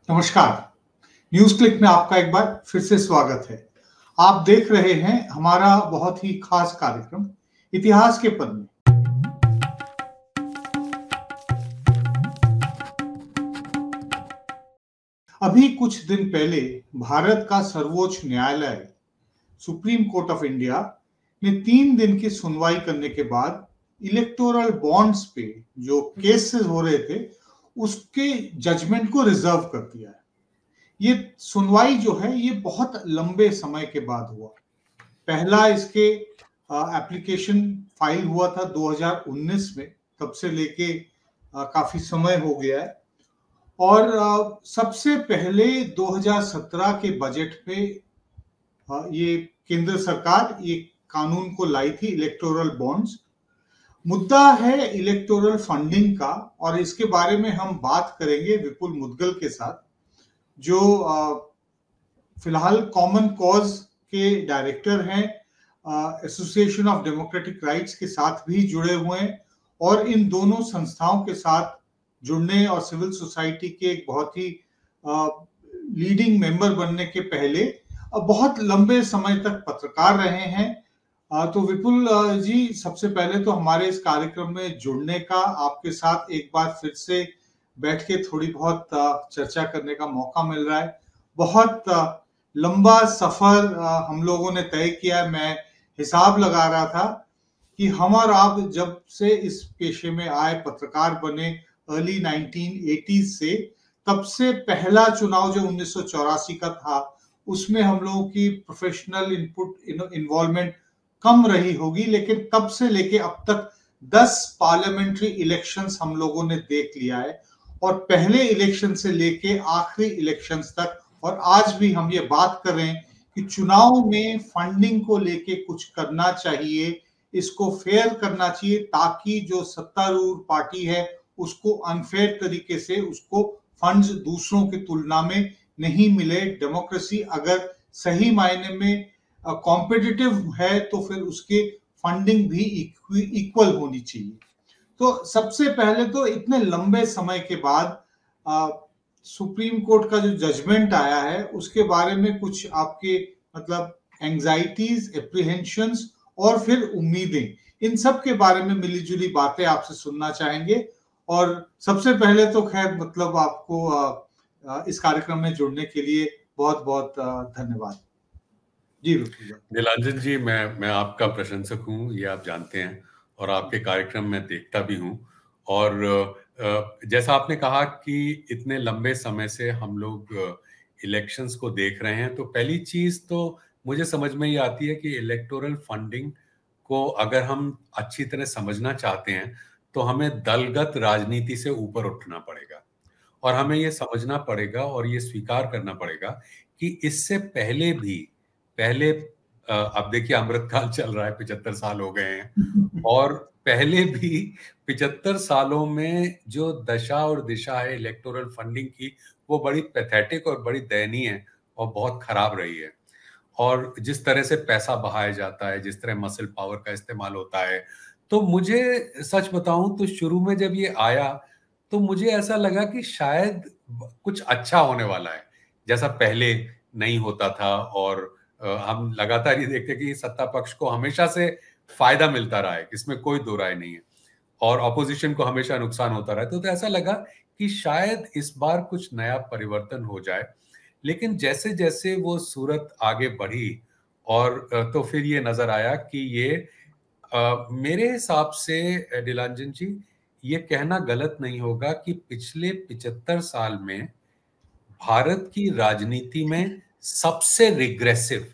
नमस्कार। News click में आपका एक बार फिर से स्वागत है। आप देख रहे हैं हमारा बहुत ही खास कार्यक्रम इतिहास के पन्ने। अभी कुछ दिन पहले भारत का सर्वोच्च न्यायालय सुप्रीम कोर्ट ऑफ इंडिया ने 3 दिन की सुनवाई करने के बाद इलेक्टोरल बॉन्ड्स पे जो केसेस हो रहे थे उसके जजमेंट को रिजर्व कर दिया है। ये सुनवाई जो है ये बहुत लंबे समय के बाद हुआ। पहला इसके एप्लीकेशन फाइल हुआ था 2019 में, तब से लेके काफी समय हो गया है। और सबसे पहले 2017 के बजट में ये केंद्र सरकार ये कानून को लाई थी, इलेक्टोरल बॉन्ड्स। मुद्दा है इलेक्टोरल फंडिंग का, और इसके बारे में हम बात करेंगे विपुल मुद्गल के साथ, जो फिलहाल कॉमन कॉज के डायरेक्टर हैं, एसोसिएशन ऑफ डेमोक्रेटिक राइट्स के साथ भी जुड़े हुए हैं, और इन दोनों संस्थाओं के साथ जुड़ने और सिविल सोसाइटी के एक बहुत ही लीडिंग मेंबर बनने के पहले बहुत लंबे समय तक पत्रकार रहे हैं। तो विपुल जी, सबसे पहले तो हमारे इस कार्यक्रम में जुड़ने का, आपके साथ एक बार फिर से बैठ के थोड़ी बहुत चर्चा करने का मौका मिल रहा है। बहुत लंबा सफर हम लोगों ने तय किया है। मैं हिसाब लगा रहा था कि हम और आप जब से इस पेशे में आए, पत्रकार बने अर्ली 1980s से, तब से पहला चुनाव जो 1984 का था उसमें हम लोगों की प्रोफेशनल इनपुट इन्वॉल्वमेंट कम रही होगी, लेकिन तब से लेके अब तक 10 पार्लियामेंट्री इलेक्शंस हम लोगों ने देख लिया है, और पहले इलेक्शन से लेके आखिरी इलेक्शंस तक। और आज भी हम ये बात कर रहे हैं कि चुनाव में फंडिंग को लेके कुछ करना चाहिए, इसको फेयर करना चाहिए, ताकि जो सत्तारूढ़ पार्टी है उसको अनफेयर तरीके से उसको फंड्स दूसरों की तुलना में नहीं मिले। डेमोक्रेसी अगर सही मायने में कॉम्पिटिटिव है तो फिर उसके फंडिंग भी इक्वल होनी चाहिए। तो सबसे पहले तो इतने लंबे समय के बाद सुप्रीम कोर्ट का जो जजमेंट आया है उसके बारे में कुछ आपके मतलब एंजाइटीज, एप्रीहेंशंस और फिर उम्मीदें, इन सब के बारे में मिलीजुली बातें आपसे सुनना चाहेंगे। और सबसे पहले तो खैर मतलब आपको इस कार्यक्रम में जुड़ने के लिए बहुत बहुत धन्यवाद जी। नीलांजन जी, मैं आपका प्रशंसक हूँ, ये आप जानते हैं, और आपके कार्यक्रम में देखता भी हूँ। और जैसा आपने कहा कि इतने लंबे समय से हम लोग इलेक्शंस को देख रहे हैं, तो पहली चीज तो मुझे समझ में ये आती है कि इलेक्टोरल फंडिंग को अगर हम अच्छी तरह समझना चाहते हैं तो हमें दलगत राजनीति से ऊपर उठना पड़ेगा, और हमें ये समझना पड़ेगा और ये स्वीकार करना पड़ेगा कि इससे पहले अब देखिए अमृतकाल चल रहा है, 75 साल हो गए हैं, और पहले भी 75 सालों में जो दशा और दिशा है इलेक्टोरल फंडिंग की, वो बड़ी पैथेटिक और बड़ी दयनीय है और बहुत खराब रही है। और जिस तरह से पैसा बहाया जाता है, जिस तरह मसल पावर का इस्तेमाल होता है, तो मुझे सच बताऊं तो शुरू में जब ये आया तो मुझे ऐसा लगा कि शायद कुछ अच्छा होने वाला है, जैसा पहले नहीं होता था। और हम लगातार ये देखते कि सत्ता पक्ष को हमेशा से फायदा मिलता रहा है, इसमें कोई दो राय नहीं है, और ऑपोजिशन को हमेशा नुकसान होता रहा है। तो ऐसा लगा कि शायद इस बार कुछ नया परिवर्तन हो जाए। लेकिन जैसे जैसे वो सूरत आगे बढ़ी और तो फिर ये नजर आया कि ये मेरे हिसाब से नीलांजन जी, ये कहना गलत नहीं होगा कि पिछले 75 साल में भारत की राजनीति में सबसे रिग्रेसिव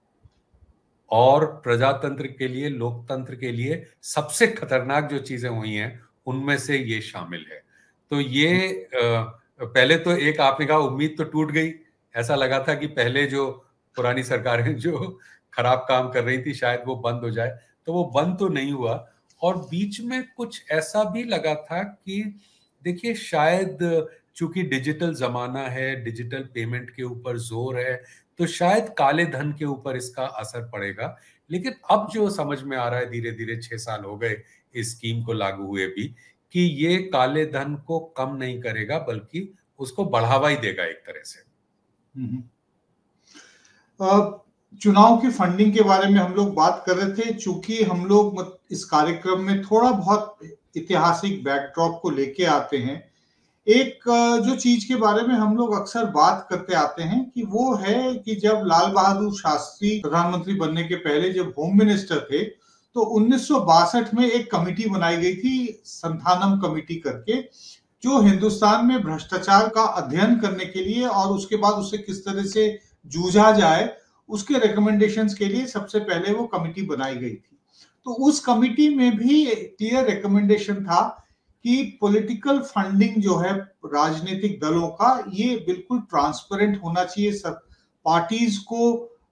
और प्रजातंत्र के लिए, लोकतंत्र के लिए सबसे खतरनाक जो चीजें हुई हैं उनमें से ये शामिल है। तो ये पहले तो एक आपने कहा उम्मीद तो टूट गई, ऐसा लगा था कि पहले जो पुरानी सरकारें जो खराब काम कर रही थी शायद वो बंद हो जाए, तो वो बंद तो नहीं हुआ। और बीच में कुछ ऐसा भी लगा था कि देखिए शायद चूंकि डिजिटल जमाना है, डिजिटल पेमेंट के ऊपर जोर है, तो शायद काले धन के ऊपर इसका असर पड़ेगा। लेकिन अब जो समझ में आ रहा है, धीरे धीरे 6 साल हो गए इस स्कीम को लागू हुए भी, कि ये काले धन को कम नहीं करेगा बल्कि उसको बढ़ावा ही देगा एक तरह से। चुनाव की फंडिंग के बारे में हम लोग बात कर रहे थे। चूंकि हम लोग इस कार्यक्रम में थोड़ा बहुत ऐतिहासिक बैकड्रॉप को लेके आते हैं, एक जो चीज के बारे में हम लोग अक्सर बात करते आते हैं कि वो है कि जब लाल बहादुर शास्त्री प्रधानमंत्री बनने के पहले जब होम मिनिस्टर थे, तो 1962 में एक कमेटी बनाई गई थी, संथानम कमेटी करके, जो हिंदुस्तान में भ्रष्टाचार का अध्ययन करने के लिए और उसके बाद उसे किस तरह से जूझा जाए उसके रिकमेंडेशंस के लिए सबसे पहले वो कमेटी बनाई गई थी। तो उस कमेटी में भी क्लियर रिकमेंडेशन था कि पॉलिटिकल फंडिंग जो है राजनीतिक दलों का, ये बिल्कुल ट्रांसपेरेंट होना चाहिए। सब पार्टीज को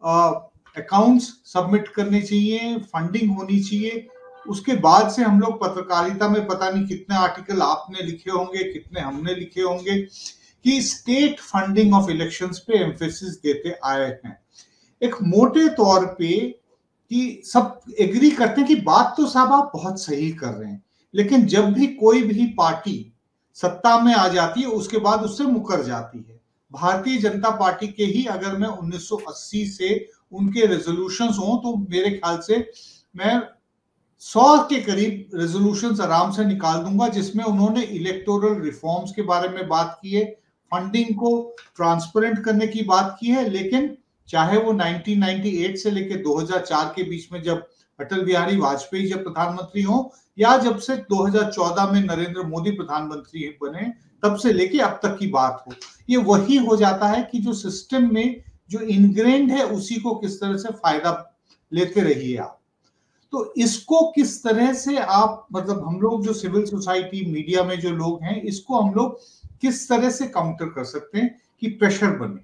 अकाउंट्स सबमिट करने चाहिए, फंडिंग होनी चाहिए। उसके बाद से हम लोग पत्रकारिता में पता नहीं कितने आर्टिकल आपने लिखे होंगे, कितने हमने लिखे होंगे कि स्टेट फंडिंग ऑफ इलेक्शंस पे एम्फेसिस देते आए हैं। एक मोटे तौर पे कि सब एग्री करते हैं कि बात तो साहब आप बहुत सही कर रहे हैं, लेकिन जब भी कोई भी पार्टी सत्ता में आ जाती है उसके बाद उससे मुकर जाती है। भारतीय जनता पार्टी के ही अगर मैं 1980 से उनके रेजोल्यूशंस हों तो मेरे ख्याल से मैं 100 के करीब रेजोल्यूशंस आराम से निकाल दूंगा, जिसमें उन्होंने इलेक्टोरल रिफॉर्म्स के बारे में बात की है, फंडिंग को ट्रांसपेरेंट करने की बात की है। लेकिन चाहे वो 1998 से लेकर 2004 के बीच में जब अटल बिहारी वाजपेयी जब प्रधानमंत्री हो, या जब से 2014 में नरेंद्र मोदी प्रधानमंत्री बने, तब से लेके अब तक की बात हो, ये वही हो जाता है कि जो सिस्टम में जो इनग्रेन्ड है उसी को किस तरह से फायदा लेते रहिए आप। तो इसको किस तरह से आप, मतलब हम लोग जो सिविल सोसाइटी मीडिया में जो लोग हैं, इसको हम लोग किस तरह से काउंटर कर सकते हैं कि प्रेशर बने?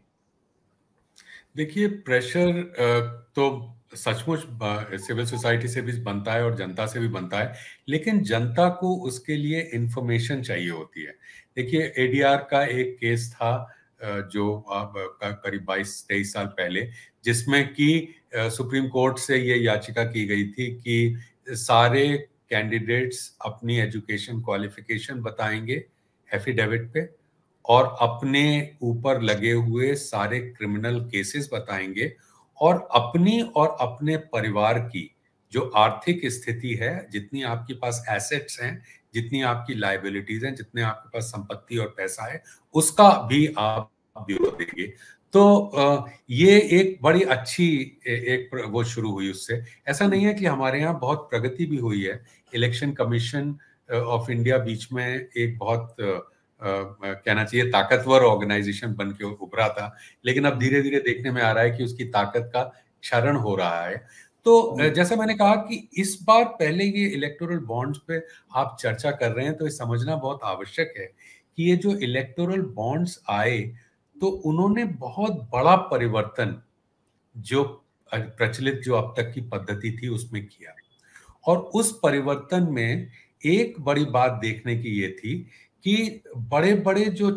देखिए, प्रेशर तो सचमुच सिविल सोसाइटी से भी बनता है और जनता से भी बनता है, लेकिन जनता को उसके लिए इंफॉर्मेशन चाहिए होती है। देखिए, एडीआर का एक केस था जो करीब 22-23 साल पहले, जिसमें कि सुप्रीम कोर्ट से ये याचिका की गई थी कि सारे कैंडिडेट्स अपनी एजुकेशन क्वालिफिकेशन बताएंगे एफिडेविट पे, और अपने ऊपर लगे हुए सारे क्रिमिनल केसेस बताएंगे, और अपनी और अपने परिवार की जो आर्थिक स्थिति है, जितनी आपके पास एसेट्स हैं, जितनी आपकी लायबिलिटीज हैं, जितने आपके पास संपत्ति और पैसा है, उसका भी आप ब्यूरो देंगे। तो ये एक बड़ी अच्छी एक वो शुरू हुई उससे। ऐसा नहीं है कि हमारे यहाँ बहुत प्रगति भी हुई है। इलेक्शन कमीशन ऑफ इंडिया बीच में एक बहुत कहना चाहिए ताकतवर ऑर्गेनाइजेशन बन के उभरा था, लेकिन अब धीरे धीरे देखने में आ रहा है कि उसकी ताकत का क्षरण हो रहा है। तो जैसा मैंने कहा कि इस बार पहले ये इलेक्टोरल बॉन्ड्स पे आप चर्चा कर रहे हैं, तो ये समझना बहुत आवश्यक है कि ये जो इलेक्टोरल बॉन्ड्स आए, तो उन्होंने बहुत बड़ा परिवर्तन जो प्रचलित जो अब तक की पद्धति थी उसमें किया। और उस परिवर्तन में एक बड़ी बात देखने की ये थी कि बड़े बड़े जो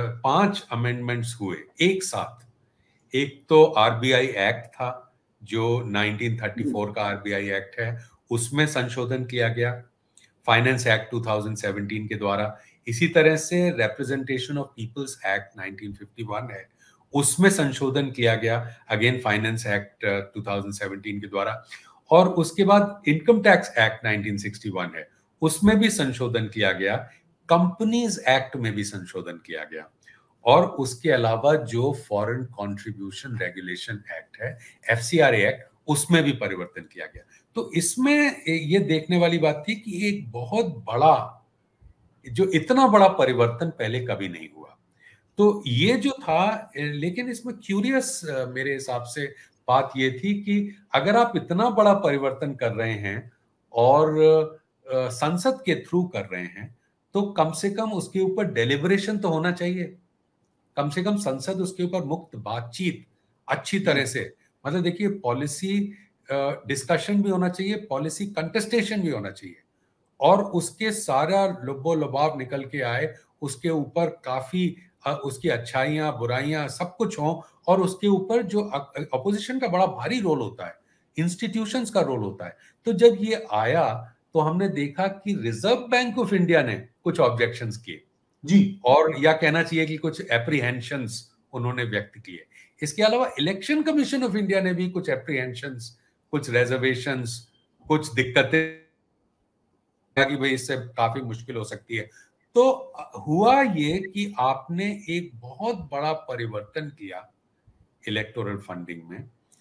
5 अमेंडमेंट्स हुए एक साथ। एक तो आरबीआई एक्ट था, जो 1934 का आरबीआई एक्ट है, उसमें संशोधन किया गया। फाइनेंस एक्ट 2017 के द्वारा, इसी तरह से रिप्रेजेंटेशन ऑफ पीपल्स एक्ट 1951 है, उसमें संशोधन किया गया, अगेन फाइनेंस एक्ट 2017 के द्वारा। और उसके बाद इनकम टैक्स एक्ट 1961 है, उसमें भी संशोधन किया गया। कंपनीज एक्ट में भी संशोधन किया गया। और उसके अलावा जो फॉरेन कंट्रीब्यूशन रेगुलेशन एक्ट है, एफसीआरए एक्ट, उसमें भी परिवर्तन किया गया। तो इसमें ये देखने वाली बात थी कि एक बहुत बड़ा, जो इतना बड़ा परिवर्तन पहले कभी नहीं हुआ। तो ये जो था, लेकिन इसमें क्यूरियस मेरे हिसाब से बात ये थी कि अगर आप इतना बड़ा परिवर्तन कर रहे हैं और संसद के थ्रू कर रहे हैं, तो कम से कम उसके ऊपर डेलिब्रेशन तो होना चाहिए। कम से कम संसद उसके ऊपर मुक्त बातचीत अच्छी तरह से, मतलब देखिए, पॉलिसी डिस्कशन भी होना चाहिए, पॉलिसी कंटेस्टेशन भी होना चाहिए, और उसके सारा लुब्बो लुभाव निकल के आए, उसके ऊपर काफी उसकी अच्छाइयां बुराइयां सब कुछ हो, और उसके ऊपर जो अपोजिशन का बड़ा भारी रोल होता है, इंस्टीट्यूशंस का रोल होता है। तो जब ये आया तो हमने देखा कि रिजर्व बैंक ऑफ इंडिया ने कुछ ऑब्जेक्शंस किए, जी, और या कहना चाहिए कि कुछ एप्रीहेंशंस उन्होंने व्यक्त किए। इसके अलावा इलेक्शन कमीशन ऑफ इंडिया ने भी कुछ एप्रीहेंशंस, कुछ रिजर्वेशंस, कुछ दिक्कतें कि भाई इससे काफी मुश्किल हो सकती है। तो हुआ ये कि आपने एक बहुत बड़ा परिवर्तन किया इलेक्टोरल फंडिंग में।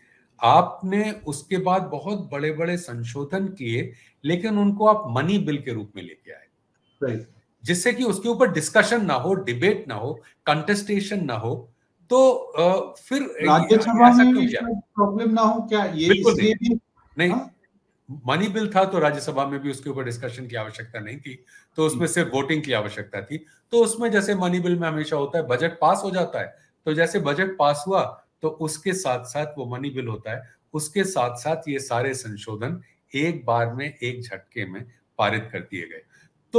आपने उसके बाद बहुत बड़े बड़े संशोधन किए, लेकिन उनको आप मनी बिल के रूप में लेके आए, राइट। जिससे कि उसके ऊपर डिस्कशन ना हो, डिबेट ना हो, कंटेस्टेशन ना हो। तो फिर राज्यसभा ऐसा में क्यों भी किया? शायद प्रॉब्लम ना हो क्या, ये बिल्कुल इसलिए नहीं, भी? नहीं। हाँ, मनी बिल था तो राज्यसभा में भी उसके ऊपर डिस्कशन की आवश्यकता नहीं थी, तो उसमें सिर्फ वोटिंग की आवश्यकता थी। तो उसमें जैसे मनी बिल में हमेशा होता है, बजट पास हो जाता है, तो जैसे बजट पास हुआ तो उसके साथ साथ वो मनी बिल होता है, उसके साथ साथ ये सारे संशोधन एक बार में, एक झटके में पारित कर दिए गए।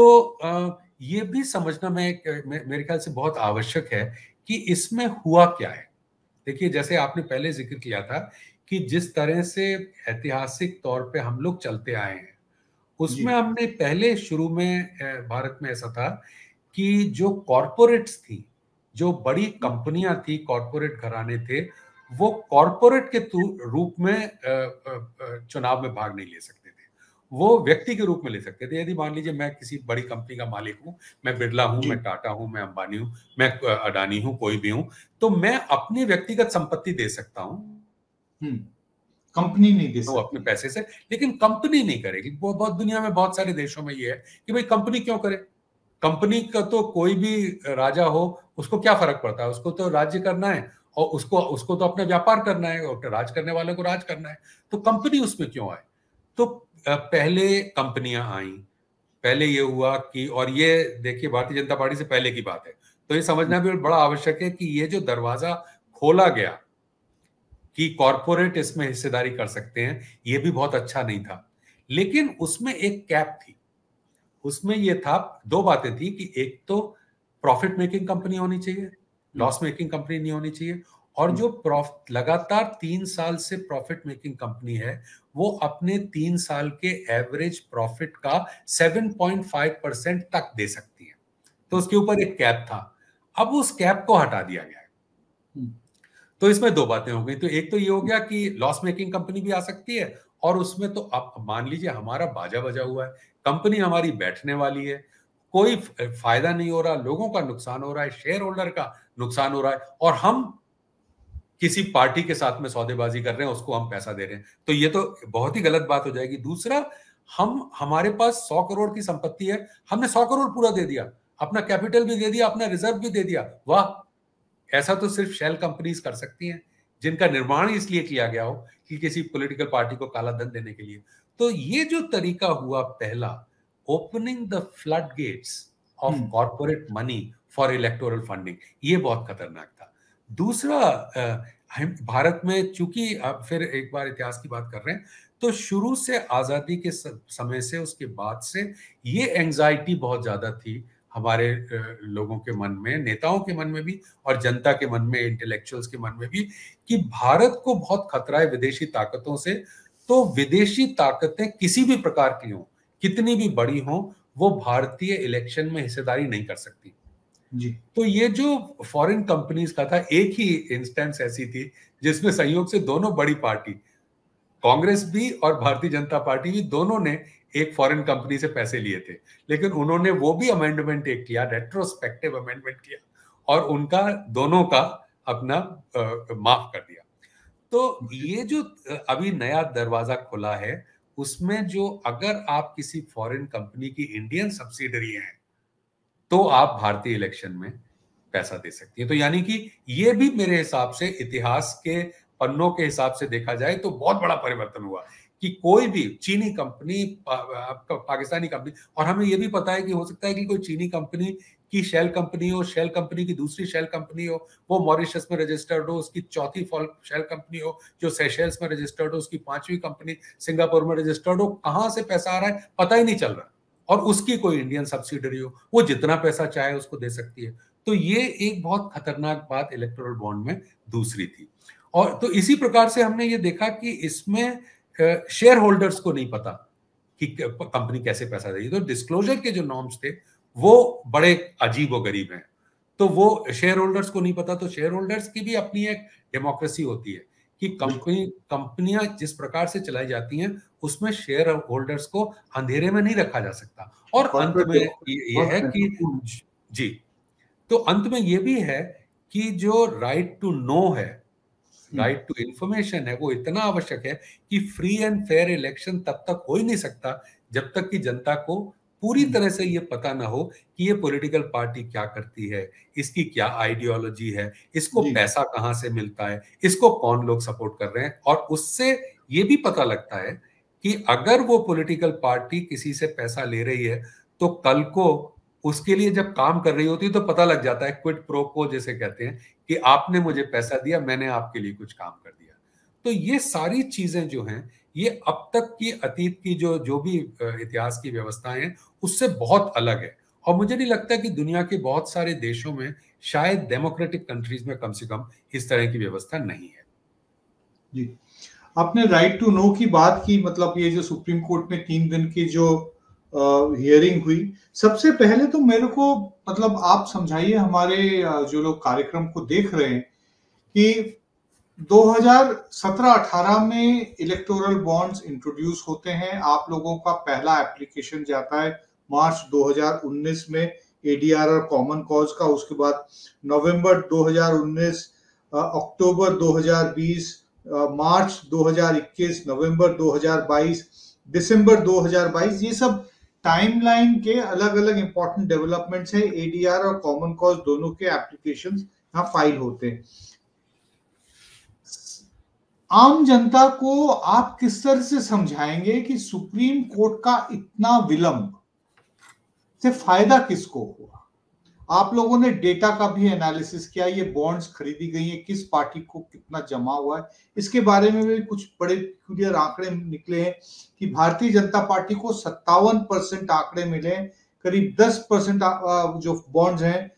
तो ये भी समझना मेरे ख्याल से बहुत आवश्यक है कि इसमें हुआ क्या है। देखिए, जैसे आपने पहले जिक्र किया था कि जिस तरह से ऐतिहासिक तौर पे हम लोग चलते आए हैं, जी, उसमें हमने पहले शुरू में भारत में ऐसा था कि जो कॉरपोरेट्स थी, जो बड़ी कंपनियां थी, कॉरपोरेट घराने थे, वो कॉरपोरेट के रूप में चुनाव में भाग नहीं ले सकते थे। वो व्यक्ति के रूप में ले सकते थे। यदि मान लीजिए मैं किसी बड़ी कंपनी का मालिक हूं, मैं बिरला हूं, जी। मैं टाटा हूं, मैं अंबानी हूं, मैं अडानी हूं, कोई भी हूं, तो मैं अपनी व्यक्तिगत संपत्ति दे सकता हूं, हम्म, कंपनी नहीं दे तो अपने सकती। पैसे से, लेकिन कंपनी नहीं करेगी। वो बहुत दुनिया में बहुत सारे देशों में ये है कि भाई कंपनी क्यों करे? कंपनी का तो कोई भी राजा हो, उसको क्या फर्क पड़ता है? उसको तो राज्य करना है, और उसको उसको तो अपना व्यापार करना है, और राज करने वाले को राज करना है। तो कंपनी उसमें क्यों आए? तो पहले कंपनियां आई, पहले ये हुआ कि, और ये देखिए भारतीय जनता पार्टी से पहले की बात है, तो ये समझना भी बड़ा आवश्यक है कि ये जो दरवाजा खोला गया कि कॉरपोरेट इसमें हिस्सेदारी कर सकते हैं, ये भी बहुत अच्छा नहीं था। लेकिन उसमें एक कैप थी। उसमें ये था, दो बातें थी कि एक तो प्रॉफिट मेकिंग कंपनी होनी चाहिए, लॉस मेकिंग कंपनी नहीं होनी चाहिए। और जो लगातार 3 साल से प्रॉफिट मेकिंग कंपनी है, वो अपने 3 साल के एवरेज प्रॉफिट का 7.5% तक दे सकती है। तो उसके ऊपर एक कैप था। अब उस कैप को हटा दिया गया है। तो इसमें दो बातें हो गई। तो एक तो ये हो गया कि लॉस मेकिंग कंपनी भी आ सकती है, और उसमें तो अब मान लीजिए हमारा बाजा बजा हुआ है, कंपनी हमारी बैठने वाली है, कोई फायदा नहीं हो रहा, लोगों का नुकसान हो रहा है, शेयर होल्डर का नुकसान हो रहा है, और हम किसी पार्टी के साथ में सौदेबाजी कर रहे हैं, उसको हम पैसा दे रहे हैं। तो ये तो बहुत ही गलत बात हो जाएगी। दूसरा, हमारे पास 100 करोड़ की संपत्ति है, हमने 100 करोड़ पूरा दे दिया, अपना कैपिटल भी दे दिया, अपना रिजर्व भी दे दिया। वाह! ऐसा तो सिर्फ शेल कंपनीज कर सकती हैं, जिनका निर्माण इसलिए किया गया हो कि किसी पॉलिटिकल पार्टी को काला धन देने के लिए। तो ये जो तरीका हुआ पहला, opening the flood gates of corporate money for electoral funding, ये बहुत खतरनाक था। दूसरा, हम भारत में चूंकि अब फिर एक बार इतिहास की बात कर रहे हैं, तो शुरू से आजादी के समय से, उसके बाद से ये एंजाइटी बहुत ज्यादा थी हमारे लोगों के मन में, नेताओं के मन में भी, और जनता के मन में, इंटेलेक्चुअल्स के मन में भी, कि भारत को बहुत खतरा है विदेशी ताकतों से। तो विदेशी ताकतें किसी भी प्रकार की हों, कितनी भी बड़ी हों, वो भारतीय इलेक्शन में हिस्सेदारी नहीं कर सकती। जी, तो ये जो फॉरेन कंपनीज का था, एक ही इंस्टेंस ऐसी थी जिसमें संयोग से दोनों बड़ी पार्टी, कांग्रेस भी और भारतीय जनता पार्टी भी, दोनों ने एक फॉरेन कंपनी से पैसे लिए थे। लेकिन उन्होंने वो भी अमेंडमेंट एक किया, रेट्रोस्पेक्टिव अमेंडमेंट किया, और उनका दोनों का अपना माफ कर दिया। तो ये जो अभी नया दरवाजा खुला है, उसमें जो, अगर आप किसी फॉरेन कंपनी की इंडियन सब्सिडरी हैं, तो आप भारतीय इलेक्शन में पैसा दे सकती है। तो यानी कि ये भी मेरे हिसाब से इतिहास के पन्नों के हिसाब से देखा जाए तो बहुत बड़ा परिवर्तन हुआ कि कोई भी चीनी कंपनी, पाकिस्तानी कंपनी, और हमें ये भी पता है कि हो सकता है कि कोई चीनी कंपनी की शेल कंपनी हो, शेल कंपनी की दूसरी शेल कंपनी हो, वो मॉरिशस में रजिस्टर्ड हो, उसकी चौथी शेल कंपनी हो जो सेशेल्स में रजिस्टर्ड हो, उसकी 5वीं कंपनी सिंगापुर में रजिस्टर्ड हो, कहां से पैसा आ रहा है पता ही नहीं चल रहा, और उसकी कोई इंडियन सब्सिडरी हो, वो जितना पैसा चाहे उसको दे सकती है। तो ये एक बहुत खतरनाक बात इलेक्टोरल बॉन्ड में दूसरी थी। और तो इसी प्रकार से हमने ये देखा कि इसमें शेयर होल्डर्स को नहीं पता कि कंपनी कैसे पैसा देगी। तो डिस्क्लोजर के जो नॉर्म्स थे वो बड़े अजीब व गरीब हैं। तो वो शेयर होल्डर्स को नहीं पता, तो शेयर होल्डर्स की भी अपनी एक डेमोक्रेसी होती है कि कंपनियां जिस प्रकार से चलाई जाती हैं उसमें शेयर होल्डर्स को अंधेरे में नहीं रखा जा सकता। और अंत में ये है कि जी, तो अंत में ये भी है कि जो राइट टू नो है, राइट टू इंफॉर्मेशन है, वो इतना आवश्यक है कि फ्री एंड फेयर इलेक्शन तब तक हो ही नहीं सकता जब तक कि जनता को पूरी तरह से ये पता ना हो कि ये पॉलिटिकल पार्टी क्या करती है, इसकी क्या आइडियोलॉजी है, इसको पैसा कहां से मिलता है, इसको कौन लोग सपोर्ट कर रहे हैं। और उससे ये भी पता लगता है कि अगर वो पॉलिटिकल पार्टी किसी से पैसा ले रही है तो कल को उसके लिए जब काम कर रही होती है तो पता लग जाता है, क्विड प्रो क्वो जिसे कहते हैं, कि आपने मुझे पैसा दिया, मैंने आपके लिए कुछ काम कर दिया। तो ये सारी चीजें जो हैं, ये अब तक की अतीत की जो भी इतिहास की व्यवस्थाएं हैं उससे बहुत अलग है। और मुझे नहीं लगता कि दुनिया के बहुत सारे देशों में, शायद डेमोक्रेटिक कंट्रीज में कम से कम, इस तरह की व्यवस्था नहीं है। जी, आपने राइट टू नो की बात की, मतलब ये जो सुप्रीम कोर्ट में 3 दिन की जो हियरिंग हुई, सबसे पहले तो मेरे को मतलब आप समझाइए हमारे जो लोग कार्यक्रम को देख रहे हैं कि 2017-18 में इलेक्टोरल बॉन्ड्स इंट्रोड्यूस होते हैं। आप लोगों का पहला एप्लीकेशन जाता है मार्च 2019 में एडीआर और कॉमन कॉज का। उसके बाद नवंबर 2019, अक्टूबर 2020, मार्च 2021, नवंबर 2022, दिसंबर 2022, ये सब टाइमलाइन के अलग अलग इंपॉर्टेंट डेवलपमेंट्स है। एडीआर और कॉमन कॉज दोनों के एप्लीकेशंस यहाँ फाइल होते हैं। आम जनता को आप किस तरह से समझाएंगे कि सुप्रीम कोर्ट का इतना विलंब से फायदा किसको हुआ? आप लोगों ने डेटा का भी एनालिसिस किया, ये बॉन्ड्स खरीदी गई हैं, किस पार्टी को कितना जमा हुआ है, इसके बारे में भी कुछ बड़े क्लियर आंकड़े निकले हैं कि भारतीय जनता पार्टी को 57% आंकड़े मिले, करीब 10% जो बॉन्ड्स हैं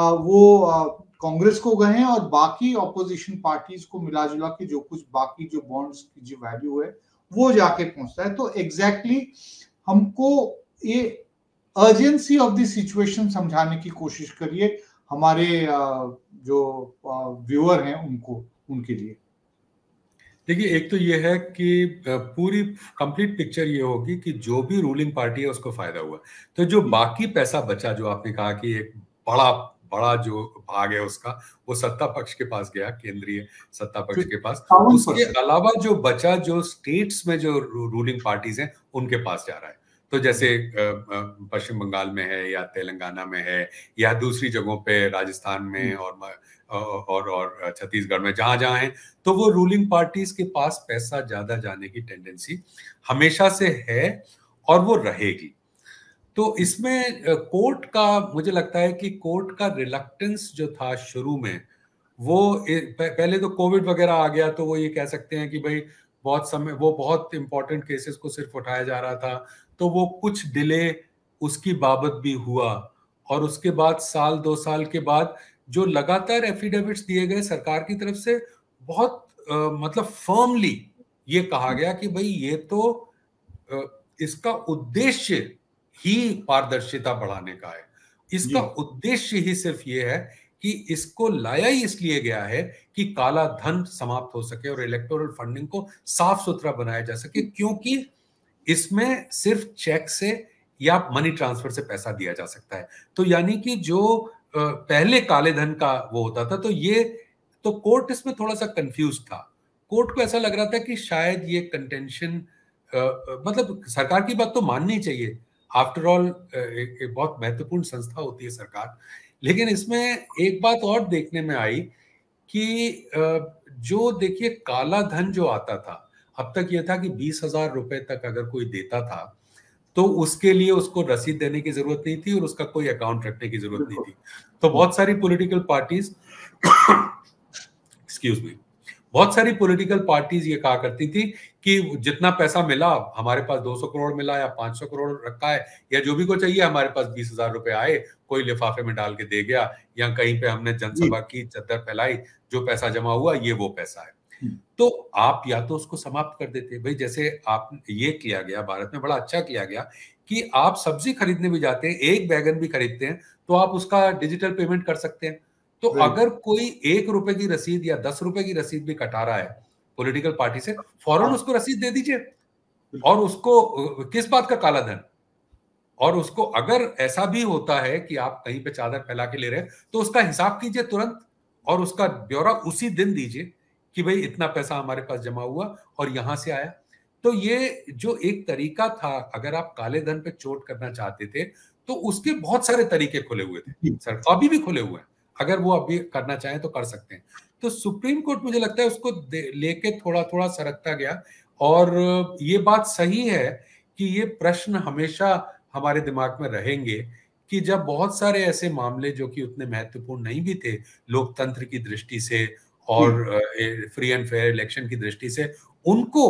वो कांग्रेस को गए हैं, और बाकी ऑपोजिशन पार्टीज को मिला जुला के जो कुछ बाकी जो बॉन्ड्स की जो वैल्यू है वो जाके पहुंचता है। तो एग्जैक्टली हमको ये अर्जेंसी ऑफ द सिचुएशन समझाने की कोशिश करिए हमारे जो व्यूअर हैं उनको, उनके लिए। देखिए, एक तो ये है कि पूरी कंप्लीट पिक्चर ये होगी कि जो भी रूलिंग पार्टी है उसको फायदा हुआ, तो जो बाकी पैसा बचा, जो आपने कहा कि एक बड़ा बड़ा जो भाग है उसका, वो सत्ता पक्ष के पास गया, केंद्रीय सत्ता पक्ष के पास। उसके अलावा जो बचा, जो स्टेट्स में जो रूलिंग पार्टीज हैं उनके पास जा रहा है। तो जैसे पश्चिम बंगाल में है, या तेलंगाना में है, या दूसरी जगहों पे राजस्थान में और छत्तीसगढ़ में, जहां जहां है, तो वो रूलिंग पार्टीज के पास पैसा ज्यादा जाने की टेंडेंसी हमेशा से है और वो रहेगी। तो इसमें कोर्ट का, मुझे लगता है कि कोर्ट का रिलक्टेंस जो था शुरू में, वो पहले तो कोविड वगैरह आ गया, तो वो ये कह सकते हैं कि भाई बहुत समय, वो बहुत इंपॉर्टेंट केसेस को सिर्फ उठाया जा रहा था, तो वो कुछ डिले उसकी बाबत भी हुआ। और उसके बाद साल 2 साल के बाद जो लगातार एफिडेविट्स दिए गए सरकार की तरफ से, बहुत मतलब फर्मली ये कहा गया कि भाई ये तो इसका उद्देश्य ही पारदर्शिता बढ़ाने का है, इसका उद्देश्य ही सिर्फ ये है कि इसको लाया ही इसलिए गया है कि काला धन समाप्त हो सके और इलेक्टोरल फंडिंग को साफ सुथरा बनाया जा सके, क्योंकि इसमें सिर्फ चेक से या मनी ट्रांसफर से पैसा दिया जा सकता है। तो यानी कि जो पहले काले धन का वो होता था, तो ये तो कोर्ट इसमें थोड़ा सा कंफ्यूज था। कोर्ट को ऐसा लग रहा था कि शायद ये कंटेंशन, मतलब सरकार की बात तो माननी चाहिए, आफ्टर ऑल एक बहुत महत्वपूर्ण संस्था होती है सरकार। लेकिन इसमें एक बात और देखने में आई कि जो देखिए काला धन जो आता था, अब तक ये था कि 20,000 रुपए तक अगर कोई देता था तो उसके लिए उसको रसीद देने की जरूरत नहीं थी और उसका कोई अकाउंट रखने की जरूरत नहीं थी। तो बहुत सारी पॉलिटिकल पार्टीज एक्सक्यूज मी, बहुत सारी पॉलिटिकल पार्टीज ये कहा करती थी कि जितना पैसा मिला, हमारे पास 200 करोड़ मिला या 500 करोड़ रखा है या जो भी को चाहिए, हमारे पास 20,000 रुपए आए, कोई लिफाफे में डाल के दे गया, या कहीं पे हमने जनसभा की, चद्दर फैलाई, जो पैसा जमा हुआ ये वो पैसा है। तो आप या तो उसको समाप्त कर देते भाई, जैसे आप ये किया गया भारत में, बड़ा अच्छा किया गया कि आप सब्जी खरीदने भी जाते हैं, एक बैगन भी खरीदते हैं तो आप उसका डिजिटल पेमेंट कर सकते हैं। तो अगर कोई 1 रुपए की रसीद या 10 रुपए की रसीद भी कटा रहा है पॉलिटिकल पार्टी से, फौरन उसको रसीद दे दीजिए। और उसको किस बात का काला धन, और उसको अगर ऐसा भी होता है कि आप कहीं पे चादर फैला के ले रहे हैं तो उसका हिसाब कीजिए तुरंत, और उसका ब्यौरा उसी दिन दीजिए कि भाई इतना पैसा हमारे पास जमा हुआ और यहां से आया। तो ये जो एक तरीका था, अगर आप काले धन पे चोट करना चाहते थे तो उसके बहुत सारे तरीके खुले हुए थे सर, अभी भी खुले हुए हैं, अगर वो अभी करना चाहें तो कर सकते हैं। तो सुप्रीम कोर्ट मुझे लगता है उसको लेके थोड़ा थोड़ा सरकता गया। और ये बात सही है कि ये प्रश्न हमेशा हमारे दिमाग में रहेंगे कि जब बहुत सारे ऐसे मामले जो कि उतने महत्वपूर्ण नहीं भी थे लोकतंत्र की दृष्टि से और फ्री एंड फेयर इलेक्शन की दृष्टि से, उनको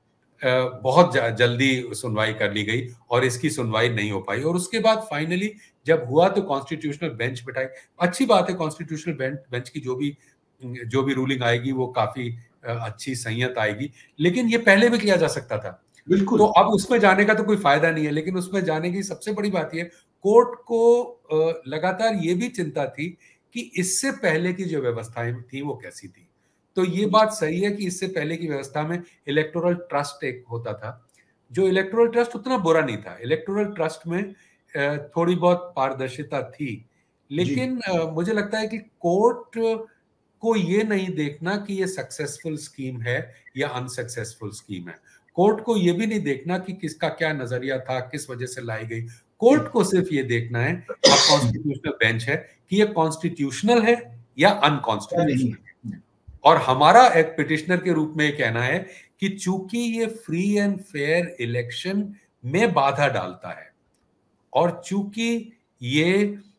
बहुत जल्दी सुनवाई कर ली गई और इसकी सुनवाई नहीं हो पाई। और उसके बाद फाइनली जब हुआ तो कॉन्स्टिट्यूशनल बेंच बिठाई। अच्छी बात है, कॉन्स्टिट्यूशनल बेंच की जो भी रूलिंग आएगी वो काफी अच्छी संयत आएगी, लेकिन ये पहले भी किया जा सकता था। बिल्कुल। तो अब उसमें जाने का तो कोई फायदा नहीं है, लेकिन उसमें जाने की सबसे बड़ी बात यह, कोर्ट को लगातार ये भी चिंता थी कि इससे पहले की जो व्यवस्थाएं थी वो कैसी थी। तो ये बात सही है कि इससे पहले की व्यवस्था में इलेक्टोरल ट्रस्ट एक होता था, जो इलेक्टोरल ट्रस्ट उतना बुरा नहीं था। इलेक्टोरल ट्रस्ट में थोड़ी बहुत पारदर्शिता थी, लेकिन मुझे लगता है कि कोर्ट को ये नहीं देखना कि ये सक्सेसफुल स्कीम है या अनसक्सेसफुल स्कीम है। कोर्ट को ये भी नहीं देखना कि किसका क्या नजरिया था, किस वजह से लाई गई। कोर्ट को सिर्फ ये देखना है, अब कॉन्स्टिट्यूशनल बेंच है, कि ये कॉन्स्टिट्यूशनल है या अनकॉन्स्टिट्यूशनल। और हमारा एक पिटिशनर के रूप में कहना है कि चूंकि ये फ्री एंड फेयर इलेक्शन में बाधा डालता है और चूंकि ये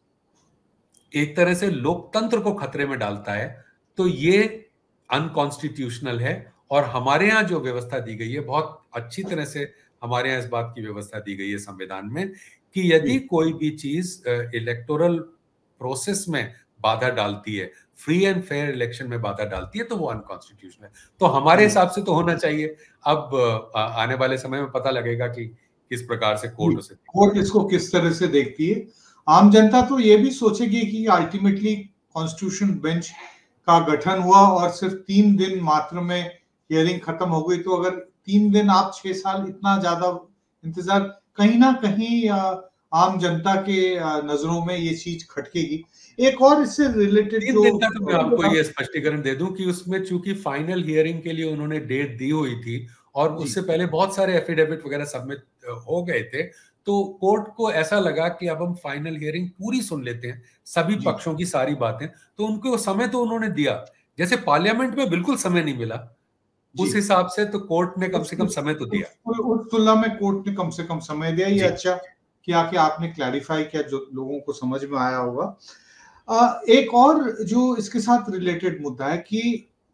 एक तरह से लोकतंत्र को खतरे में डालता है, तो ये अनकॉन्स्टिट्यूशनल है। और हमारे यहाँ जो व्यवस्था दी गई है, बहुत अच्छी तरह से हमारे यहाँ इस बात की व्यवस्था दी गई है संविधान में कि यदि कोई भी चीज इलेक्टोरल प्रोसेस में बाधा डालती है, फ्री एंड फेयर इलेक्शन में बाधा डालती है, तो वो अनकॉन्स्टिट्यूशनल है। तो हमारे हिसाब से तो होना चाहिए। अब आने वाले समय में पता लगेगा कि किस प्रकार से कोर्ट इसको किस तरह से देखती है। आम जनता तो ये भी सोचेगी कि अल्टीमेटली कॉन्स्टिट्यूशन बेंच का गठन हुआ और सिर्फ 3 दिन मात्र में हियरिंग खत्म हो गई, तो अगर 3 दिन आप 6 साल इतना ज्यादा इंतजार, कहीं ना कहीं आम जनता के नजरों में ये चीज खटकेगी। एक और इससे रिलेटेड तो मैं आपको ये स्पष्टीकरण दे दूं कि उसमें चूंकि फाइनल हियरिंग के लिए उन्होंने डेट दी हुई थी और उससे पहले बहुत सारे एफिडेविट वगैरह सबमिट हो गए थे, तो कोर्ट को ऐसा लगा कि अब हम फाइनल हियरिंग पूरी सुन लेते हैं, सभी पक्षों की सारी बातें। तो उनको समय तो उन्होंने दिया, जैसे पार्लियामेंट में बिल्कुल समय नहीं मिला, उस हिसाब से तो कोर्ट ने कम से कम समय तो दिया। उस तुलना में कोर्ट ने कम से कम समय दिया। ये अच्छा किया कि आपने क्लैरिफाई किया, जो लोगों को समझ में आया होगा। एक और जो इसके साथ रिलेटेड मुद्दा है कि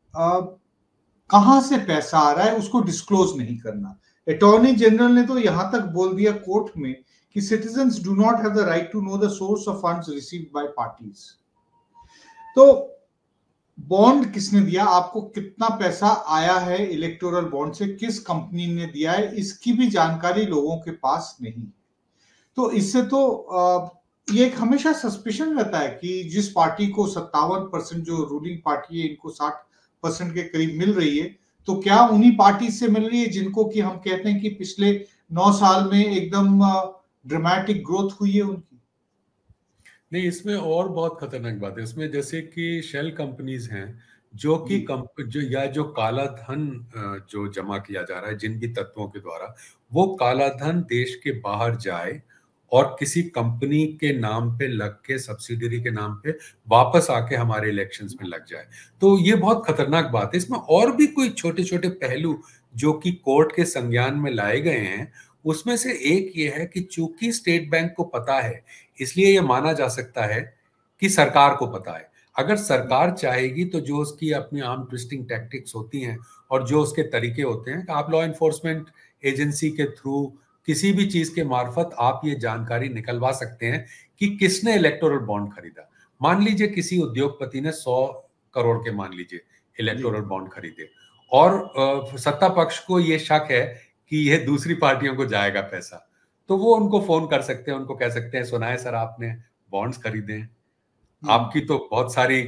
कहां से पैसा आ रहा है उसको डिस्क्लोज नहीं करना। अटॉर्नी जनरल ने तो यहां तक बोल दिया कोर्ट में कि citizens do not have the right to know the source of funds received by parties. तो बॉन्ड किसने दिया, आपको कितना पैसा आया है इलेक्टोरल बॉन्ड से, किस कंपनी ने दिया है, इसकी भी जानकारी लोगों के पास नहीं। तो इससे तो ये एक हमेशा सस्पिशन रहता है कि जिस पार्टी को 57% जो रूलिंग पार्टी है इनको 60% के करीब मिल रही है, तो क्या उन्हीं पार्टी से मिल रही है जिनको कि हम कहते हैं कि पिछले 9 साल में एकदम ड्रामेटिक ग्रोथ हुई है उनकी। नहीं, इसमें और बहुत खतरनाक बात है इसमें, जैसे कि शेल कंपनीज हैं जो कि जो काला धन जो जमा किया जा रहा है जिन भी तत्वों के द्वारा, वो काला धन देश के बाहर जाए और किसी कंपनी के नाम पे लग के, सब्सिडरी के नाम पे वापस आके हमारे इलेक्शंस में लग जाए। तो ये बहुत खतरनाक बात है। इसमें और भी कोई छोटे छोटे पहलू जो कि कोर्ट के संज्ञान में लाए गए हैं, उसमें से एक ये है कि चूंकि स्टेट बैंक को पता है, इसलिए ये माना जा सकता है कि सरकार को पता है। अगर सरकार चाहेगी तो जो उसकी अपनी आर्म ट्विस्टिंग टैक्टिक्स होती हैं और जो उसके तरीके होते हैं, आप लॉ इन्फोर्समेंट एजेंसी के थ्रू किसी भी चीज के मार्फत आप ये जानकारी निकलवा सकते हैं कि किसने इलेक्टोरल बॉन्ड खरीदा। मान लीजिए किसी उद्योगपति ने 100 करोड़ के मान लीजिए इलेक्टोरल बॉन्ड खरीदे और सत्ता पक्ष को ये शक है कि ये दूसरी पार्टियों को जाएगा पैसा, तो वो उनको फोन कर सकते हैं, उनको कह सकते हैं सुना है सर आपने बॉन्ड्स खरीदे हैं, आपकी तो बहुत सारी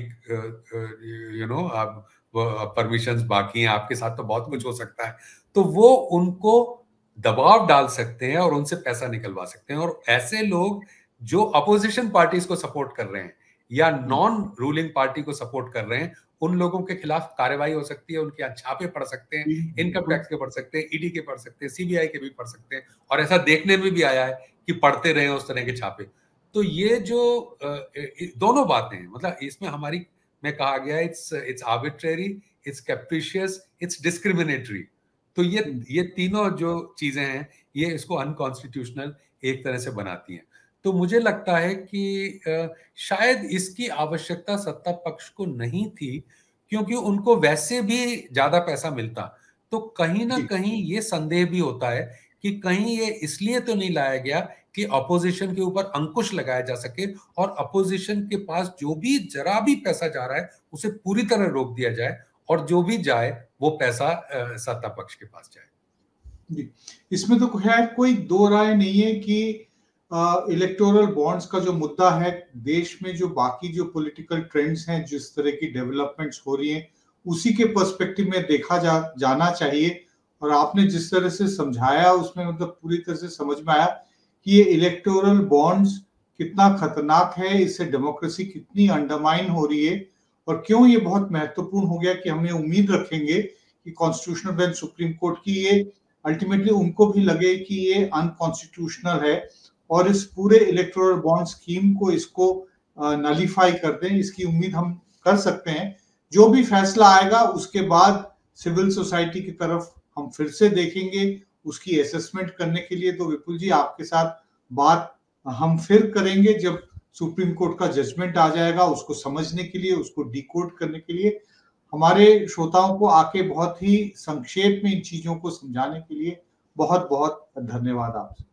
आप परमिशंस बाकी हैं, आपके साथ तो बहुत कुछ हो सकता है, तो वो उनको दबाव डाल सकते हैं और उनसे पैसा निकलवा सकते हैं। और ऐसे लोग जो अपोजिशन पार्टीज को सपोर्ट कर रहे हैं या नॉन रूलिंग पार्टी को सपोर्ट कर रहे हैं, उन लोगों के खिलाफ कार्रवाई हो सकती है, उनके यहाँ छापे पड़ सकते हैं, इनकम टैक्स के पड़ सकते हैं, ईडी के पड़ सकते हैं, सीबीआई के भी पड़ सकते हैं, और ऐसा देखने में भी आया है कि पढ़ते रहे उस तरह के छापे। तो ये जो दोनों बातें हैं, मतलब इसमें हमारी में कहा गया है it's arbitrary, it's capricious, it's discriminatory. तो ये तीनों जो चीजें हैं ये इसको अनकॉन्स्टिट्यूशनल एक तरह से बनाती हैं। तो मुझे लगता है कि शायद इसकी आवश्यकता सत्ता पक्ष को नहीं थी, क्योंकि उनको वैसे भी ज्यादा पैसा मिलता। तो कहीं ना कहीं ये संदेह भी होता है कि कहीं ये इसलिए तो नहीं लाया गया कि अपोजिशन के ऊपर अंकुश लगाया जा सके और अपोजिशन के पास जो भी जरा भी पैसा जा रहा है उसे पूरी तरह रोक दिया जाए, और जो भी जाए वो पैसा सत्ता पक्ष के पास जाए। जी, इसमें तो खैर कोई दो राय नहीं है कि इलेक्टोरल बॉन्ड्स का जो मुद्दा है, देश में जो बाकी जो पॉलिटिकल ट्रेंड्स हैं, जिस तरह की डेवलपमेंट्स हो रही हैं, उसी के पर्सपेक्टिव में देखा जाना चाहिए। और आपने जिस तरह से समझाया उसमें मतलब पूरी तरह से समझ में आया कि ये इलेक्टोरल बॉन्ड्स कितना खतरनाक है, इससे डेमोक्रेसी कितनी अंडरमाइन हो रही है, और क्यों ये बहुत महत्वपूर्ण हो गया कि हमें उम्मीद रखेंगे कि कॉन्स्टिट्यूशनल बेंच सुप्रीम कोर्ट की ये अल्टीमेटली उनको भी लगे कि ये अनकॉन्स्टिट्यूशनल है और इस पूरे इलेक्टोरल बॉन्ड स्कीम को इसको नलीफाई कर दें। इसकी उम्मीद हम कर सकते हैं। जो भी फैसला आएगा उसके बाद सिविल सोसाइटी की तरफ हम फिर से देखेंगे उसकी असेसमेंट करने के लिए। तो विपुल जी, आपके साथ बात हम फिर करेंगे जब सुप्रीम कोर्ट का जजमेंट आ जाएगा, उसको समझने के लिए, उसको डिकोड करने के लिए। हमारे श्रोताओं को आके बहुत ही संक्षेप में इन चीजों को समझाने के लिए बहुत बहुत धन्यवाद आपसे।